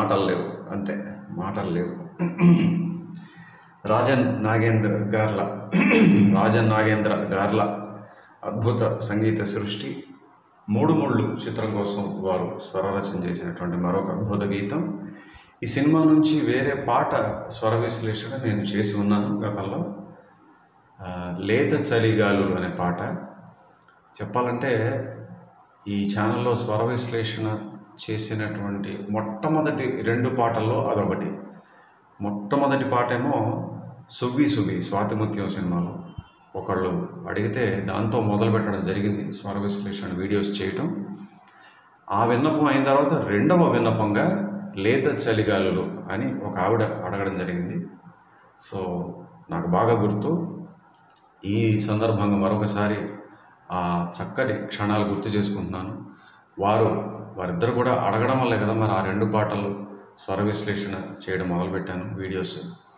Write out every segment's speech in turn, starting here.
మాటలు లేవు, అంతే, మాటలు లేవు. రాజన్ నాగేంద్ర గార్ల అద్భుత సంగీత సృష్టి మూడు ముళ్ళు చిత్రం కోసం వారు స్వరరచన చేసినటువంటి మరొక అద్భుత గీతం. ఈ సినిమా నుంచి వేరే పాట స్వర విశ్లేషణ నేను చేసి ఉన్నాను గతంలో. లేత చలిగాలులు అనే పాట. చెప్పాలంటే ఈ ఛానల్లో స్వర విశ్లేషణ చేసినటువంటి మొట్టమొదటి 2 పాటల్లో అదొకటి. మొట్టమొదటి పాట ఏమో సువ్వి స్వాతిముత్యం సినిమాలో ఒకళ్ళు అడిగితే దాంతో మొదలు పెట్టడం జరిగింది స్వర విశ్లేషణ వీడియోస్ చేయటం. ఆ విన్నపం అయిన తర్వాత 2వ విన్నపంగా లేత చలిగాలులు అని ఒక ఆవిడ అడగడం జరిగింది. సో నాకు బాగా గుర్తు. ఈ సందర్భంగా మరొకసారి ఆ చక్కటి క్షణాలు గుర్తు చేసుకుంటున్నాను. వారిద్దరు కూడా అడగడం వల్లే కదా మరి ఆ 2 పాటలు స్వర విశ్లేషణ చేయడం మొదలుపెట్టాను వీడియోస్.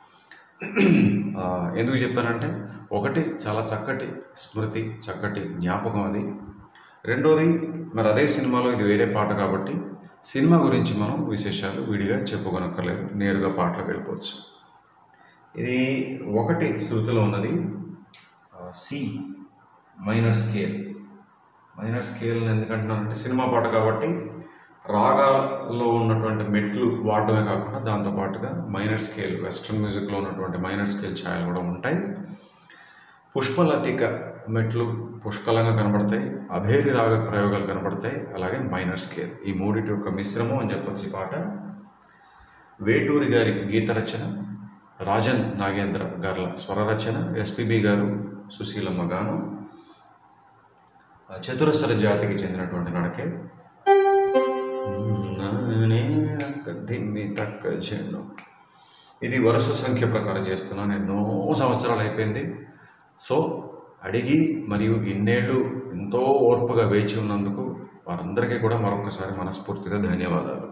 ఎందుకు చెప్పానంటే, ఒకటి చాలా చక్కటి స్మృతి, చక్కటి జ్ఞాపకం అది. రెండోది మరి అదే సినిమాలో ఇది వేరే పాట కాబట్టి సినిమా గురించి మనం విశేషాలు విడిగా చెప్పుకోనక్కర్లేదు, నేరుగా పాటలకు వెళ్ళిపోవచ్చు. ఇది 1 శృతిలో ఉన్నది, సి మైనర్ స్కేల్ ఎందుకంటున్నానంటే సినిమా పాట కాబట్టి రాగాల్లో ఉన్నటువంటి మెట్లు వాడటమే కాకుండా దాంతోపాటుగా మైనర్ స్కేల్, వెస్ట్రన్ మ్యూజిక్లో ఉన్నటువంటి మైనర్ స్కేల్ ఛాయలు కూడా ఉంటాయి. పుష్పలతిక మెట్లు పుష్కలంగా కనబడతాయి, అభేరి రాగ ప్రయోగాలు కనబడతాయి, అలాగే మైనర్ స్కేల్, ఈ మూడిటి యొక్క మిశ్రమం అని చెప్పొచ్చు. ఈ పాట వేటూరి గారి గీత రచన, రాజన్ నాగేంద్ర గార్ల స్వర రచన, ఎస్పీబీ గారు, సుశీలమ్మ గాను, చతురస్ర జాతికి చెందినటువంటి నడకే. ఇది వరుస సంఖ్య ప్రకారం చేస్తున్నాను, ఎన్నో సంవత్సరాలు అయిపోయింది. సో అడిగి మరియు ఇన్నేళ్ళు ఎంతో ఓర్పుగా వేచి ఉన్నందుకు వారందరికీ కూడా మరొకసారి మనస్ఫూర్తిగా ధన్యవాదాలు.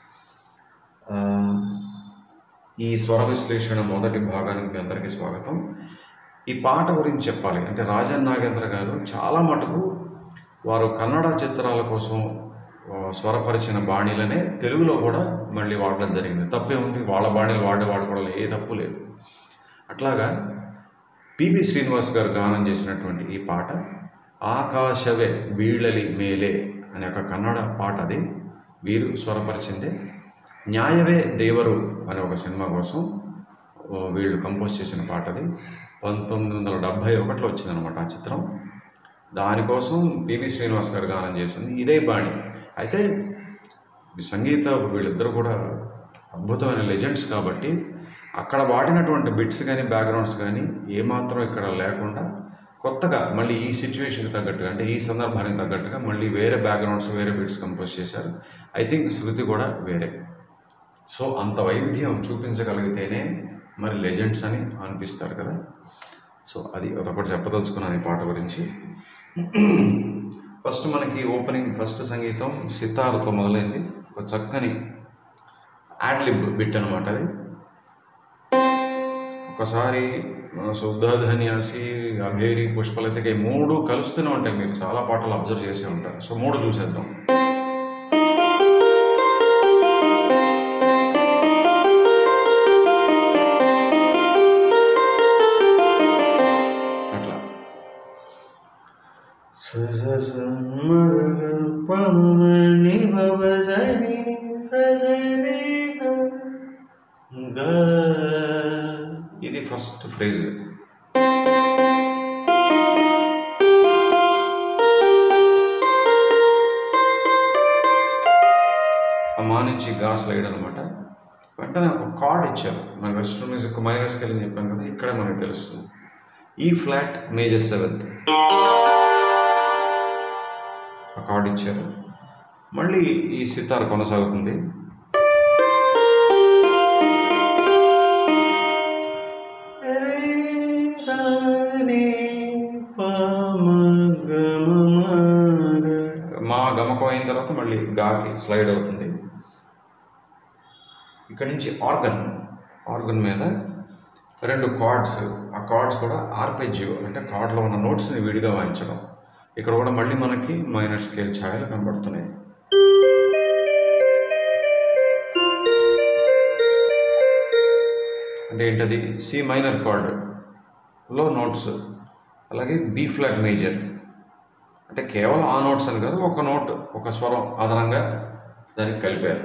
ఈ స్వర విశ్లేషణ మొదటి భాగానికి మీ అందరికీ స్వాగతం. ఈ పాట గురించి చెప్పాలి అంటే రాజన్ నాగేంద్ర గారు చాలా మటుకు వారు కన్నడ చిత్రాల కోసం స్వరపరిచిన బాణీలనే తెలుగులో కూడా మళ్ళీ వాడడం జరిగింది. తప్పే ఉంది, వాళ్ళ బాణీలు వాడుకోవడం ఏ తప్పు లేదు. అట్లాగా పిబి శ్రీనివాస్ గారు గానం చేసినటువంటి ఈ పాట ఆకాశవే వీళ్ళలి మేలే అనే ఒక కన్నడ పాట. అది వీరు స్వరపరిచిందే. న్యాయవే దేవరు అనే ఒక సినిమా కోసం వీళ్ళు కంపోజ్ చేసిన పాట. అది 1971లో వచ్చిందనమాట ఆ చిత్రం. దానికోసం పిబి శ్రీనివాస్ గారు గానం చేసింది ఇదే బాణి. అయితే సంగీత వీళ్ళిద్దరూ కూడా అద్భుతమైన లెజెండ్స్ కాబట్టి అక్కడ వాడినటువంటి బిట్స్ కానీ బ్యాక్గ్రౌండ్స్ కానీ ఏమాత్రం ఇక్కడ లేకుండా కొత్తగా మళ్ళీ ఈ సిచ్యువేషన్కి తగ్గట్టుగా అంటే ఈ సందర్భానికి తగ్గట్టుగా మళ్ళీ వేరే బ్యాక్గ్రౌండ్స్, వేరే బిట్స్ కంపోజ్ చేశారు. ఐ థింక్ శృతి కూడా వేరే. సో అంత వైవిధ్యం చూపించగలిగితేనే మరి లెజెండ్స్ అని అనిపిస్తారు కదా. సో అది అదొకటి చెప్పదలుచుకున్నాను ఈ పాట గురించి. ఫస్ట్ మనకి ఓపెనింగ్ ఫస్ట్ సంగీతం సితార్తో మొదలైంది. ఒక చక్కని యాడ్లిబ్ బిట్ అనమాట అది. ఒకసారి శుద్ధధన్యాసి, అభేరి, పుష్పలతిక 3 కలుస్తూనే ఉంటాయి. మీరు చాలా పాటలు అబ్జర్వ్ చేసే ఉంటారు. సో 3 చూసేద్దాం. అట్లా ఇది ఫస్ట్ ఫ్రేజ్. మా నుంచి గా స్లైడ్ అనమాట. వెంటనే ఒక కార్డ్ ఇచ్చారు. మన వెస్ట్రన్ మ్యూజిక్ మైనర్ స్కేల్ అని చెప్పాను కదా, ఇక్కడే మనకు తెలుస్తుంది. ఈ ఫ్లాట్ మేజర్ 7th ఆ కార్డ్ ఇచ్చారు. మళ్ళీ ఈ సితార్ కొనసాగుతుంది. మా గమకం అయిన తర్వాత మళ్ళీ గాకి స్లైడ్ అవుతుంది. ఇక్కడి నుంచి ఆర్గన్ మీద 2 కార్డ్స్. ఆ కార్డ్స్ కూడా ఆర్పెజియో అంటే కార్డ్లో ఉన్న నోట్స్ని విడిగా వాయించడం. ఇక్కడ కూడా మళ్ళీ మనకి మైనర్ స్కేల్ ఛాయలు కనబడుతున్నాయి. అంటే ఏంటది, సి మైనర్ కార్డ్లో నోట్స్, అలాగే బి ఫ్లాగ్ మేజర్ అంటే కేవలం ఆ నోట్స్ అని కాదు, ఒక నోట్ ఒక స్వరం అదనంగా దానికి కలిపారు.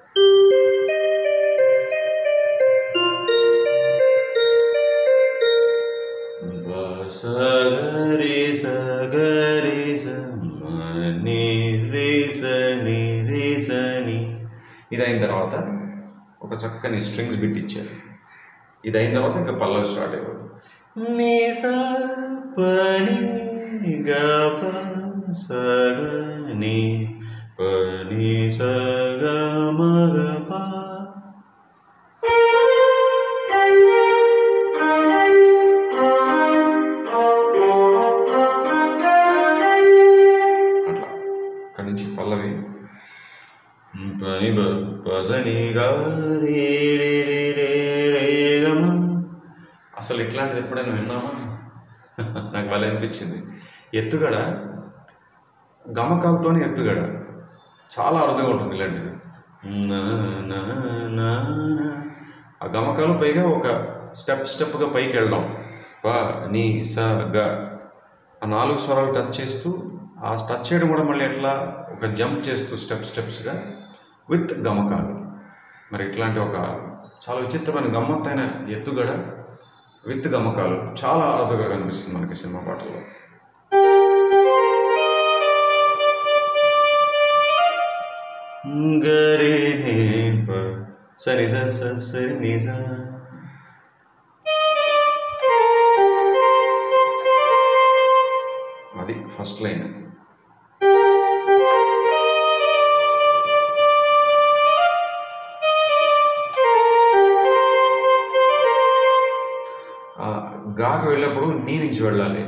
సగరి సగరి సని రేసని రేసని. ఇది అయిన తర్వాత ఒక చక్కని స్ట్రింగ్స్ బిట్ ఇచ్చారు. ఇది అయిన తర్వాత ఇంకా పల్లవి స్టార్ట్ అయిపోతుంది. నీ స పని గ ప స గ ని ప ని స గ మ గ ప. అట్లా అక్కడి నుంచి పల్లవి పని బ పని గా రే రే రే రే రే గమ. అసలు ఇట్లాంటిది ఎప్పుడైనా విన్నామా? నాకు భలే అనిపించింది. ఎత్తుగడ గమకాలతోనే ఎత్తుగడ చాలా అరుదుగా ఉంటుంది ఇలాంటిది. ఆ గమకాలు పైగా ఒక స్టెప్గా పైకి వెళ్ళడం, ప ని స గ ఆ 4 స్వరాలు టచ్ చేస్తూ, ఆ టచ్ చేయడం కూడా మళ్ళీ ఎట్లా ఒక జంప్ చేస్తూ స్టెప్స్గా విత్ గమకాలు. మరి ఇట్లాంటి ఒక చాలా విచిత్రమైన గమ్మత్తైన ఎత్తుగడ విత్ గమకాలు చాలా అరుదుగా కనిపిస్తుంది మనకి సినిమా పాటల్లో. గరే నే ప సని స సరి ని స. అది ఫస్ట్ లైన్. గాకి వెళ్ళినప్పుడు నీ నుంచి వెళ్ళాలి.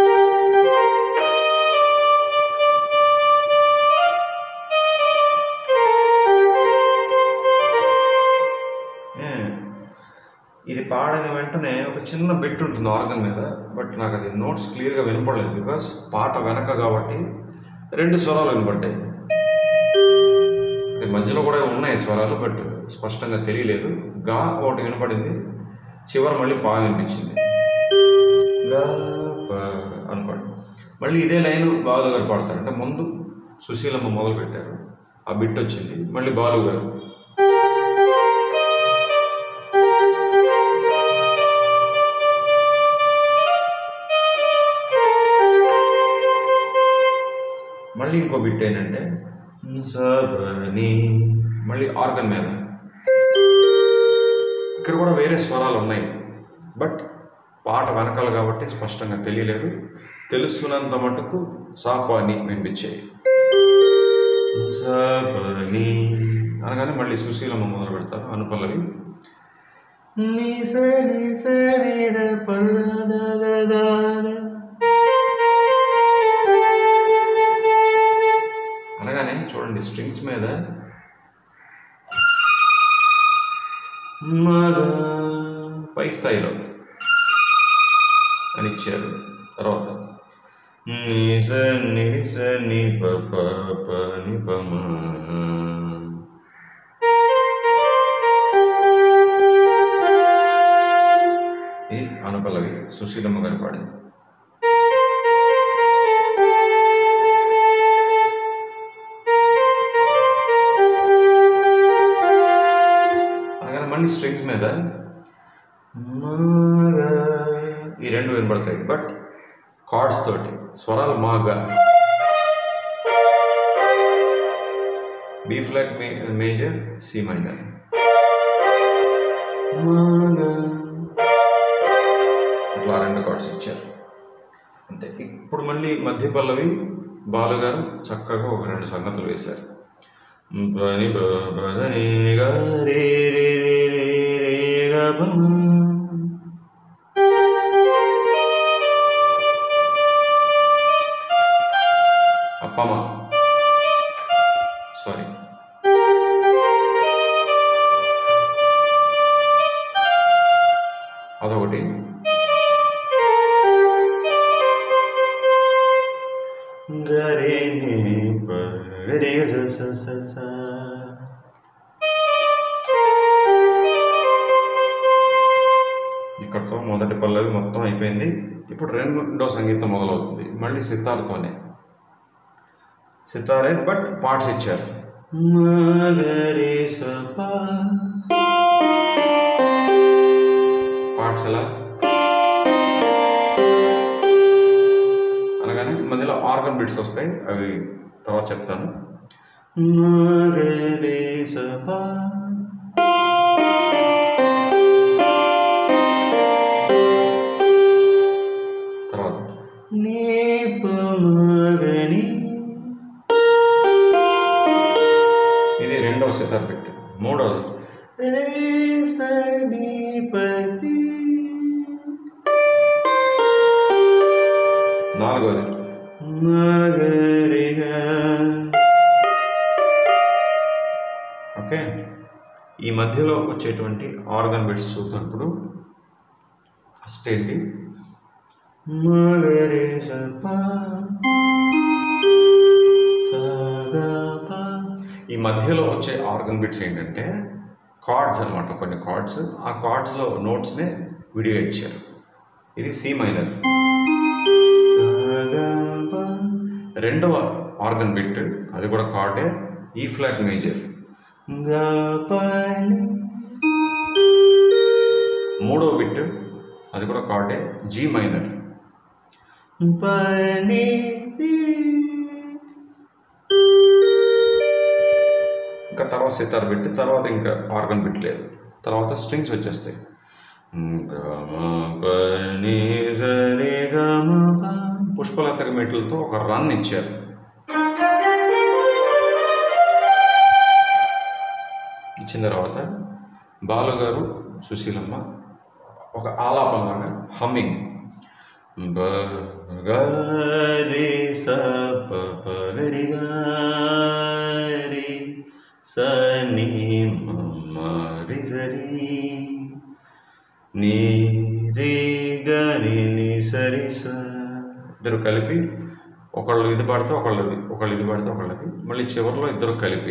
ఇది పాడిన వెంటనే ఒక చిన్న బిట్ ఉంటుంది ఆర్గన్ మీద, బట్ నాకు అది నోట్స్ క్లియర్గా వినపడలేదు బికాస్ పాట వెనక కాబట్టి 2 స్వరాలు వినపడ్డాయి. మధ్యలో కూడా ఉన్నాయి స్వరాలు, బట్ స్పష్టంగా తెలియలేదు. గా ఒకటి వినపడింది, చివరి మళ్ళీ పా వినిపించింది. గా ప అనుకోండి. మళ్ళీ ఇదే లైన్ బాలు గారు పాడతారు. అంటే ముందు సుశీలమ్మ మొదలు పెట్టారు, ఆ బిట్ వచ్చింది, మళ్ళీ బాలు గారు. మళ్ళీ ఇంకో బిట్ ఏంటంటే సని, మళ్ళీ ఆర్గన్ మీద. ఇక్కడ కూడా వేరే స్వరాలు ఉన్నాయి, బట్ పాట వెనకాల కాబట్టి స్పష్టంగా తెలియలేదు. తెలుస్తున్నంత మటుకు సాపాని వినిపించాయి. సాపని అనగానే మళ్ళీ సుశీలమ్మ మొదలు పెడతారు, అనుపల్లవి. అనగానే చూడండి స్ట్రింగ్స్ మీద పై స్థాయిలో అని ఇచ్చారు. తర్వాత ఇది అనుపల్లవి, సుశీలమ్మ గారు పాడింది. మళ్ళీ స్ట్రింగ్స్ మీద ఈ 2 వినపడతాయి, బట్ కార్డ్స్ తోటి స్వరాలు మాగా. B flat major, C minor, అట్లా 2 కార్డ్స్ ఇచ్చారు అంతే. ఇప్పుడు మళ్ళీ మధ్య పల్లవి బాలు గారు చక్కగా ఒక 2 సంగతులు వేశారు. పని పని గా రే రే రే రే రే గా బ. అప్పమ్మ సారీ, అదొకటి. గరే నే ప రే స స స. ఇక్కడతో మొదటి పల్లవి మొత్తం అయిపోయింది. ఇప్పుడు రెండో సంగీతం మొదలవుతుంది. మళ్ళీ సితార్తోనే, సితారే బట్ పార్ట్స్ ఇచ్చారు. పార్ట్స్ ఎలా అనగానే మధ్యలో ఆర్గన్ బిట్స్ వస్తాయి, అవి తర్వాత చెప్తాను. తర్వాత ఇది రెండవ సితార్ బిట్. మూడవది నాలుగవది ఓకే. ఈ మధ్యలో వచ్చేటువంటి ఆర్గన్ బిట్స్ చూద్దాం. ఫస్ట్ ఏంటి, ఈ మధ్యలో వచ్చే ఆర్గన్ బిట్స్ ఏంటంటే కార్డ్స్ అనమాట. కొన్ని కార్డ్స్, ఆ కార్డ్స్లో నోట్స్నే విడిగా ఇచ్చారు. ఇది సి మైనర్. రెండవ ఆర్గన్ బిట్ అది కూడా కార్డే, ఈ ఫ్లాట్ మేజర్. మూడవ బిట్ అది కూడా కార్డే, జీ మైనర్. ఇంకా తర్వాత సితార్ బిట్, తర్వాత ఇంకా ఆర్గన్ బిట్ లేదు. తర్వాత స్ట్రింగ్స్ వచ్చేస్తాయి. పుష్పలత మెట్లతో ఒక రన్ ఇచ్చారు. ఇచ్చిన తర్వాత బాలుగారు, సుశీలమ్మ ఒక ఆలాపనలాగా హమ్మింగ్, ఇద్దరు కలిపి ఒకళ్ళు ఇది పాడితే ఒకళ్ళది, ఒకళ్ళు ఇది పాడితే ఒకళ్ళది, మళ్ళీ చివరిలో ఇద్దరు కలిపి.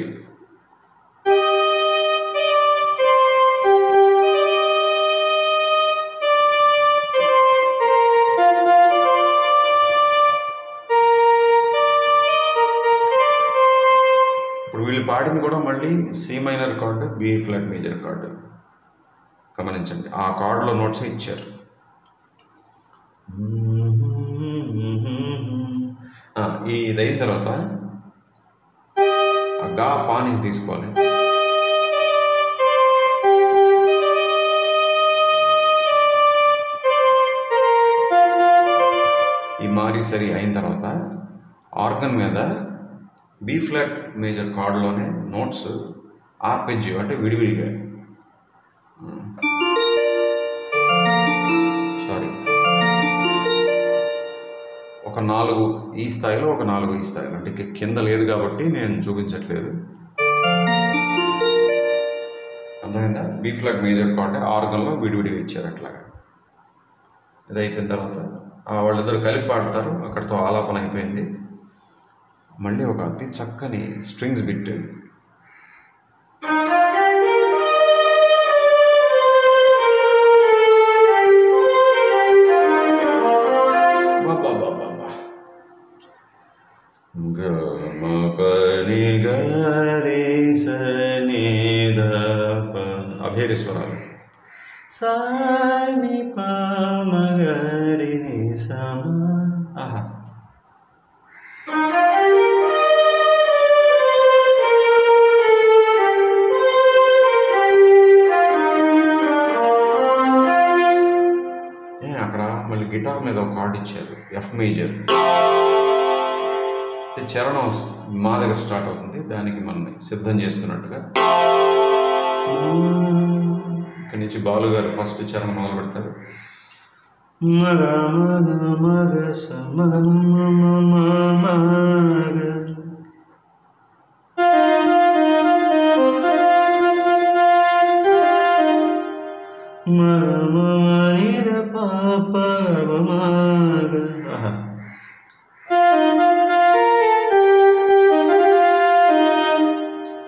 ఇప్పుడు వీళ్ళు పాడింది కూడా మళ్ళీ C minor chord, B flat major chord. గమనించండి, ఆ కార్డులో నోట్స్ ఇచ్చారు. ఇది అయిన తర్వాత గా పానీస్ తీసుకోవాలి. ఈ మారి సరి అయిన తర్వాత ఆర్గన్ మీద బి ఫ్లాట్ మేజర్ కార్డులోనే నోట్స్ ఆర్పెజియో అంటే విడివిడిగా, ఒక 4 ఈ స్థాయిలో, ఒక 4 ఈ స్థాయిలో, అంటే కింద లేదు కాబట్టి నేను చూపించట్లేదు. అర్థమైందా? బి ఫ్లాట్ మేజర్ కార్డ్ ఆర్గన్లో విడివిడిగా ఇచ్చారు అట్లాగా. ఇది అయిపోయిన తర్వాత వాళ్ళిద్దరు కలిపి పాడతారు. అక్కడితో ఆలాపన అయిపోయింది. మళ్ళీ ఒక అతి చక్కని స్ట్రింగ్స్ బిట్. అభేరి స్వరాలు. ఆహా, అక్కడ మళ్ళీ గిటార్ మీద ఒక కార్డ్ ఇచ్చారు, ఎఫ్ మేజర్. చరణం మా దగ్గర స్టార్ట్ అవుతుంది, దానికి మనం సిద్ధం చేసుకున్నట్టుగా. ఇక్కడి నుంచి బాలు గారు ఫస్ట్ చరణం మొదలు పెడతారు.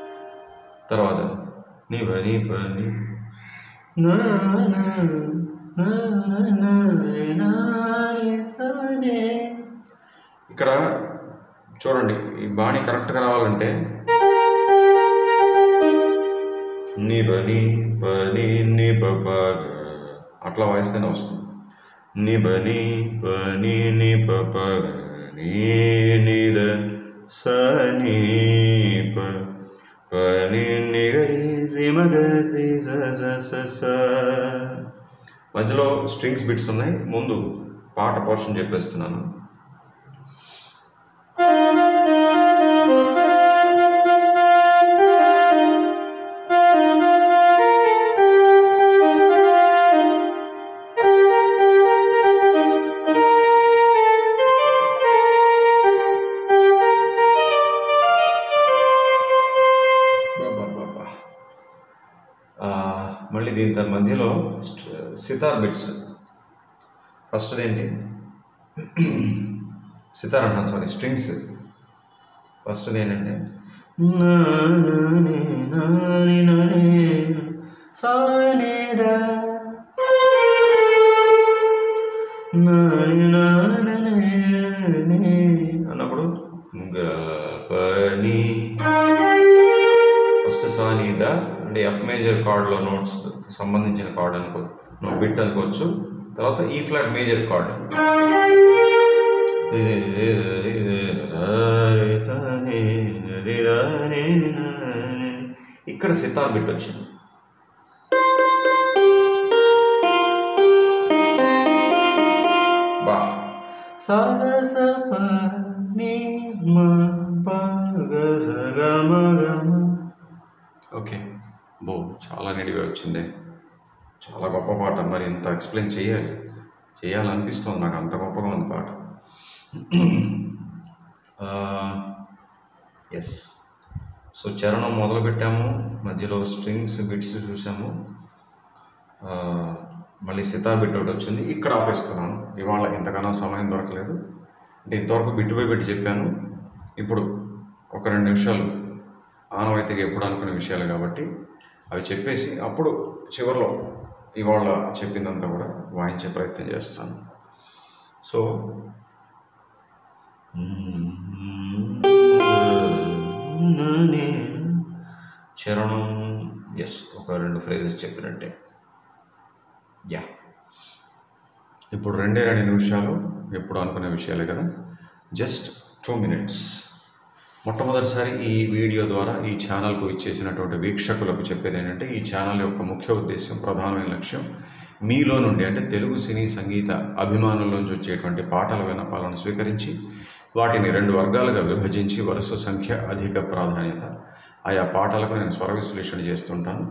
తర్వాత నీ పని పని ఇక్కడ చూడండి, ఈ బాణి కరెక్ట్గా రావాలంటే ని బని బని ని బ అట్లా వాయిస్తేనే వస్తుంది. ని బని బని ని బ ని ని ద స ని ప పని ని గరి రి మ గరి స స స స. మధ్యలో స్ట్రింగ్స్ బిట్స్ ఉన్నాయి. ముందు పాట పోర్షన్ చెప్పేస్తున్నాను. మళ్ళీ దీని తన మధ్యలో సితార్ బిట్స్. ఫస్ట్ ఏంటి, సితార్ అంటాను, సారీ, స్ట్రింగ్స్. ఫస్ట్ ఏంటంటే అన్నప్పుడు పని ఫస్ట్ సానీద అంటే ఎఫ్ మేజర్ కార్డ్లో నోట్స్ సంబంధించిన కార్డ్ అనుకో, బిట్ అనుకోవచ్చు. తర్వాత ఈ ఫ్లాట్ మేజర్ కార్డ్, ఇక్కడ సితార్ బిట్ వచ్చింది. బా ఓకే, బో చాలా నీట్గా వచ్చింది. చాలా గొప్ప పాట. మరి ఇంత ఎక్స్ప్లెయిన్ చేయాలనిపిస్తుంది నాకు, అంత గొప్పగా ఉంది పాట. ఎస్. సో చరణం మొదలు పెట్టాము, మధ్యలో స్ట్రింగ్స్ బిట్స్ చూసాము, మళ్ళీ సితార్ బిట్ ఒకటి వచ్చింది. ఇక్కడ ఆపేస్తున్నాను. ఇవాళ ఇంతకన్నా సమయం దొరకలేదు. అంటే ఇంతవరకు బిట్ బై బిట్ చెప్పాను. ఇప్పుడు ఒక 2 నిమిషాలు ఆనవాయితీగా ఎప్పుడు అనుకునే విషయాలు కాబట్టి అవి చెప్పేసి అప్పుడు చివరిలో ఇవాళ చెప్పిందంతా కూడా వాయించే ప్రయత్నం చేస్తాను. సో చరణం ఎస్, ఒక 2 ఫ్రేజెస్ చెప్పినట్టే. యా, ఇప్పుడు 2 నిమిషాలు ఎప్పుడు అనుకునే విషయాలే కదా, జస్ట్ 2 minutes. మొట్టమొదటిసారి ఈ వీడియో ద్వారా ఈ ఛానల్కు ఇచ్చేసినటువంటి వీక్షకులకు చెప్పేది ఏంటంటే, ఈ ఛానల్ యొక్క ముఖ్య ఉద్దేశం, ప్రధానమైన లక్ష్యం మీలో నుండి, అంటే తెలుగు సినీ సంగీత అభిమానుల్లోంచి వచ్చేటువంటి పాటల విన్నపాలను స్వీకరించి వాటిని 2 వర్గాలుగా విభజించి వరుస సంఖ్య, అధిక ప్రాధాన్యత ఆయా పాటలకు నేను స్వర విశ్లేషణ చేస్తుంటాను.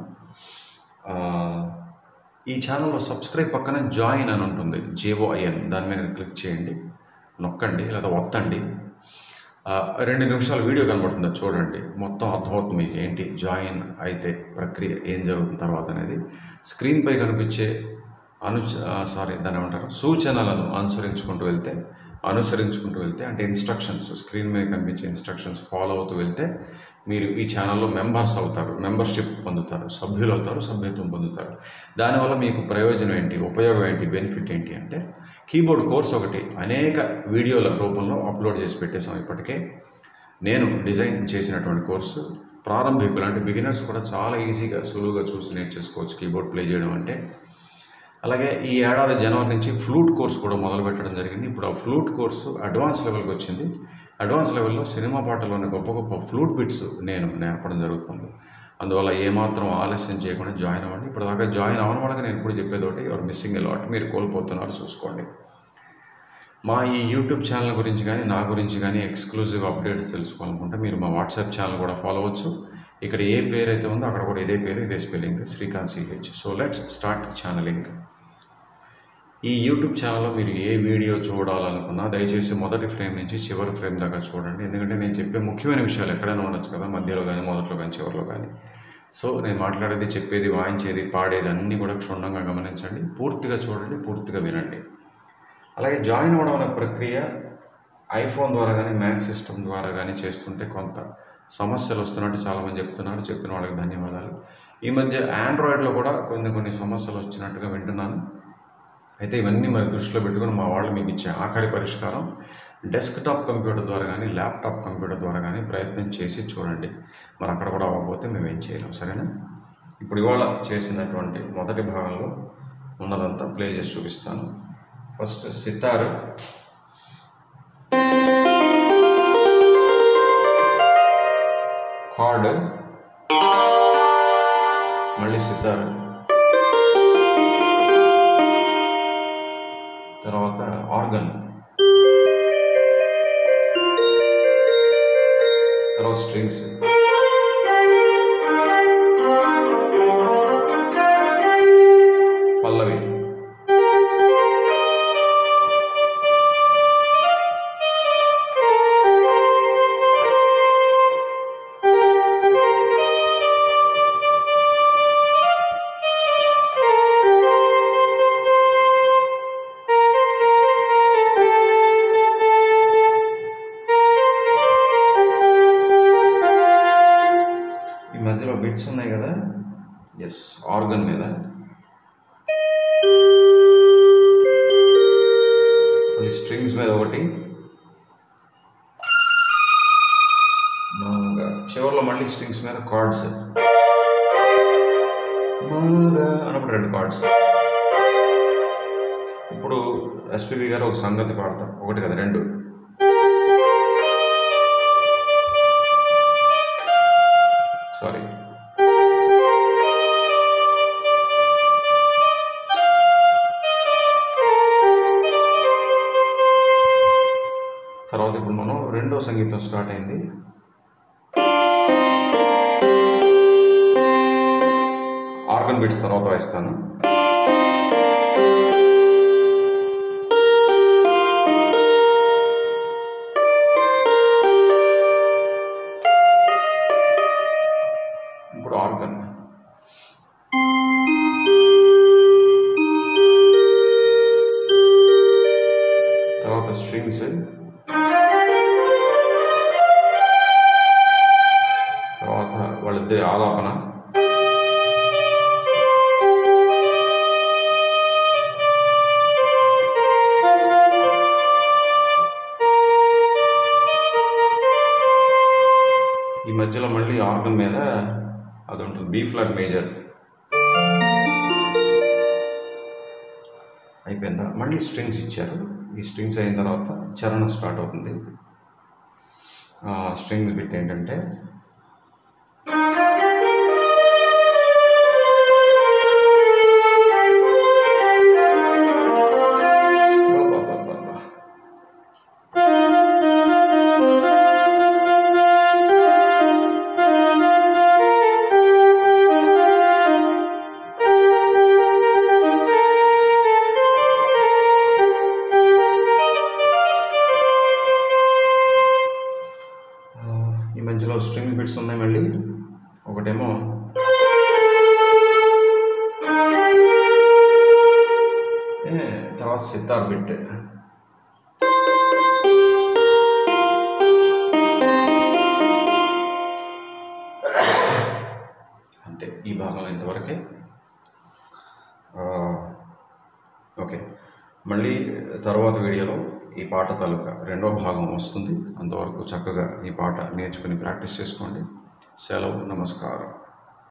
ఈ ఛానల్లో సబ్స్క్రైబ్ పక్కన జాయిన్ అని ఉంటుంది, JOIN, దాని మీద క్లిక్ చేయండి, నొక్కండి లేదా ఒత్తండి. 2 నిమిషాల వీడియో కనబడుతుందో చూడండి, మొత్తం అర్థమవుతుంది మీకు ఏంటి జాయిన్ అయితే ప్రక్రియ, ఏం జరుగుతుంది తర్వాత అనేది. స్క్రీన్పై కనిపించే దాన్ని ఏమంటారు, సూచనలను అనుసరించుకుంటూ వెళ్తే అంటే ఇన్స్ట్రక్షన్స్, స్క్రీన్ మీద కనిపించే ఇన్స్ట్రక్షన్స్ ఫాలో అవుతూ వెళ్తే మీరు ఈ ఛానల్లో మెంబర్స్ అవుతారు, మెంబర్షిప్ పొందుతారు, సభ్యులు అవుతారు, సభ్యత్వం పొందుతారు. దానివల్ల మీకు ప్రయోజనం ఏంటి, ఉపయోగం ఏంటి, బెనిఫిట్ ఏంటి అంటే, కీబోర్డ్ కోర్స్ ఒకటి అనేక వీడియోల రూపంలో అప్లోడ్ చేసి పెట్టేసాం ఇప్పటికే. నేను డిజైన్ చేసినటువంటి కోర్సు ప్రారంభికులు అంటే బిగినర్స్ కూడా చాలా ఈజీగా సులువుగా చూసి నేర్చేసుకోవచ్చు కీబోర్డ్ ప్లే చేయడం అంటే. అలాగే ఈ ఏడాది జనవరి నుంచి ఫ్లూట్ కోర్సు కూడా మొదలు పెట్టడం జరిగింది. ఇప్పుడు ఆ ఫ్లూట్ కోర్సు అడ్వాన్స్ లెవెల్కి వచ్చింది. అడ్వాన్స్ లెవెల్లో సినిమా పాటలోని గొప్ప గొప్ప ఫ్లూట్ బిట్స్ నేను నేర్పడం జరుగుతుంది. అందువల్ల ఏమాత్రం ఆలస్యం చేయకుండా జాయిన్ అవ్వండి. ఇప్పుడు దాకా జాయిన్ అవ్వడం వల్ల నేను ఇప్పుడు చెప్పేది ఒకటి, యువర్ మిస్సింగ్ ఎ లాట్, మీరు కోల్పోతున్నారు, చూసుకోండి. మా ఈ యూట్యూబ్ ఛానల్ గురించి కానీ నా గురించి కానీ ఎక్స్క్లూజివ్ అప్డేట్స్ తెలుసుకోవాలనుకుంటే మీరు మా వాట్సాప్ ఛానల్ కూడా ఫాలో అవ్వచ్చు. ఇక్కడ ఏ పేరు అయితే ఉందో అక్కడ కూడా ఇదే పేరు, ఇదే spelling, Srikanth CH. So let's start channeling. ఈ యూట్యూబ్ ఛానల్లో మీరు ఏ వీడియో చూడాలనుకున్నా దయచేసి మొదటి ఫ్రేమ్ నుంచి చివరి ఫ్రేమ్ దాకా చూడండి. ఎందుకంటే నేను చెప్పే ముఖ్యమైన విషయాలు ఎక్కడైనా ఉండొచ్చు కదా, మధ్యలో కానీ, మొదట్లో కానీ, చివరిలో కానీ. సో నేను మాట్లాడేది, చెప్పేది, వాయించేది, పాడేది అన్నీ కూడా క్షుణ్ణంగా గమనించండి, పూర్తిగా చూడండి, పూర్తిగా వినండి. అలాగే జాయిన్ అవ్వడం అనే ప్రక్రియ ఐఫోన్ ద్వారా కానీ, మ్యాక్ సిస్టమ్ ద్వారా కానీ చేస్తుంటే కొంత సమస్యలు వస్తున్నట్టు చాలామంది చెప్తున్నారు. చెప్పిన వాళ్ళకి ధన్యవాదాలు. ఈ మధ్య ఆండ్రాయిడ్లో కూడా కొన్ని సమస్యలు వచ్చినట్టుగా వింటున్నాను. అయితే ఇవన్నీ మరి దృష్టిలో పెట్టుకుని మా వాళ్ళు మీకు ఇచ్చే ఆఖరి పరిష్కారం డెస్క్టాప్ కంప్యూటర్ ద్వారా కానీ ల్యాప్టాప్ కంప్యూటర్ ద్వారా కానీ ప్రయత్నం చేసి చూడండి. మరి అక్కడ కూడా అవ్వకపోతే మేము ఏం చేయలేం, సరేనా? ఇప్పుడు ఇవాళ చేసినటువంటి మొదటి భాగంలో ఉన్నదంతా ప్లే చేసి చూపిస్తాను. ఫస్ట్ సితార్, కార్డ్, మళ్ళీ సితార్, తర్వాత ఆర్గన్, తర్వాత స్ట్రింగ్స్, పల్లవి, మధ్యలో బిట్స్ ఉన్నాయి కదా, ఎస్, ఆర్గన్ మీద మళ్ళీ స్ట్రింగ్స్ మీద ఒకటి, చివరిలో మళ్ళీ స్ట్రింగ్స్ మీద కార్డ్స్ అన్నప్పుడు 2 కార్డ్స్. ఇప్పుడు ఎస్పీబీ గారు ఒక సంగతి పాడతారు, ఒకటి కదా 2. సారీ, తర్వాత ఇప్పుడు మనం రెండో సంగీతం స్టార్ట్ అయింది. ఆర్గన్ బిట్స్ తర్వాత వాయిస్తాను. ఇప్పుడు ఆర్గన్, తర్వాత స్ట్రింగ్స్, తర్వాత వాళ్ళిద్దరి ఆలాపన, ఈ మధ్యలో మళ్ళీ ఆర్గన్ మీద అది ఉంటుంది, బీ ఫ్లాట్ మేజర్. అయిపోయిందా? మళ్ళీ స్ట్రింగ్స్ ఇచ్చారు. ఈ స్ట్రింగ్స్ అయిన తర్వాత చరణం స్టార్ట్ అవుతుంది. స్ట్రింగ్స్ బిట్ ఏంటంటే మధ్యలో స్ట్రింగ్ బిట్స్ ఉన్నాయి. మళ్ళీ ఒకటేమో తర్వాత సితార్ బిట్, అంతే. ఈ భాగంలో ఇంతవరకే. ఓకే, మళ్ళీ తర్వాత వీడియోలో ఈ పాట తాలూకా రెండో భాగం వస్తుంది. అంతవరకు చక్కగా ఈ పాట నేర్చుకుని ప్రాక్టీస్ చేసుకోండి. సెలవు, నమస్కారం.